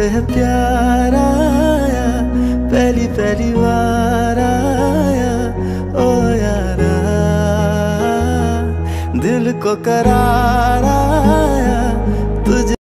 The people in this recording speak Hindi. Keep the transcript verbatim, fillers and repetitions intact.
है प्यार आया, पहली पहली बार आया ओ यारा, दिल को करार आया तुझे।